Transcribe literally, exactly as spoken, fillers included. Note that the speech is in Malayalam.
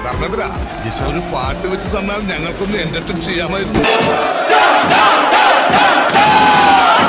കർണപുര ഒരു പാട്ട് വെച്ച് തന്നാൽ ഞങ്ങൾക്കൊന്ന് എന്റർടൈൻ ചെയ്യാമായിരുന്നു.